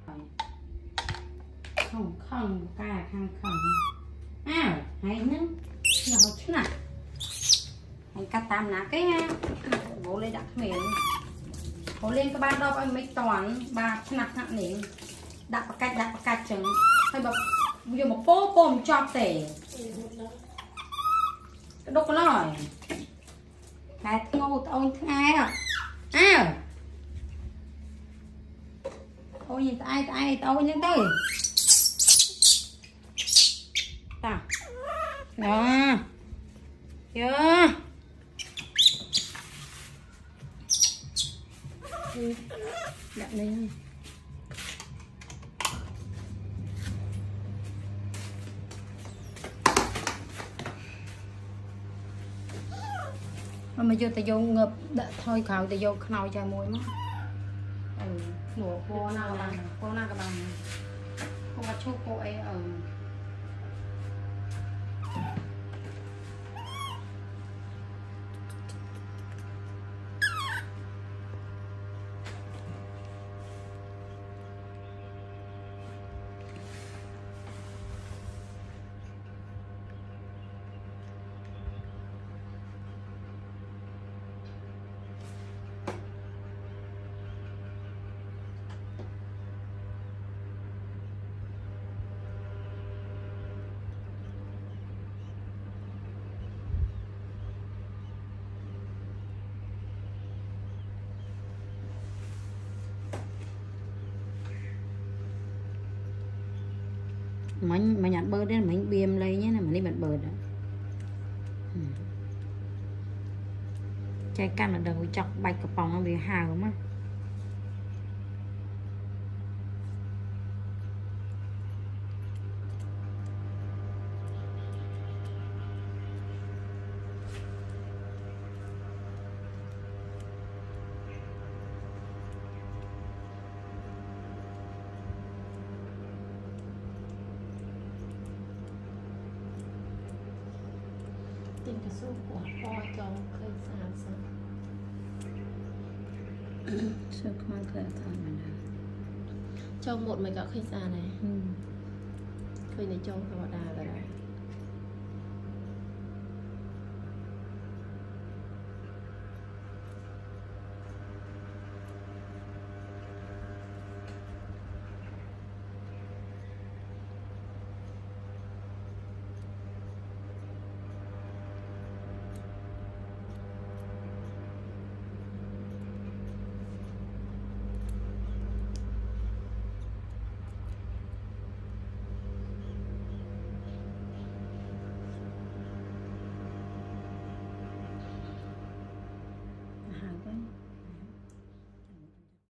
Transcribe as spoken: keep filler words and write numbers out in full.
không không ca khang không à hay nữa nào chứ nào hay cắt tam ná cái bố lên đặt miệng bố lên các bạn đâu anh mấy toàn ba nặng nặng nè đặt một cách đặt một cách trứng hay bảo vừa một phố bồm cho tể đâu có nói là ngô ông thứ ai à à ôi nhìn ai ai tao nhìn tới ta đó chưa đặt lên mà vô ta vô ngập thôi khảo ta vô khâu cho môi mất ừ mùa cô nào là cô nào các bạn cô bắt chúc cô ấy ở mình mà nhận bơ đến mình biêm lấy nhé là mình đi bật bờ đó ừ. Chai cam là đầu chọc bạch cặp bóng nó bị hào mà tình cái số của kho cho khơi xa xa sao con khơi thôi mà nào cho một mấy cả khơi xa này ừ. khơi này cho họ đà rồi đấy hào quá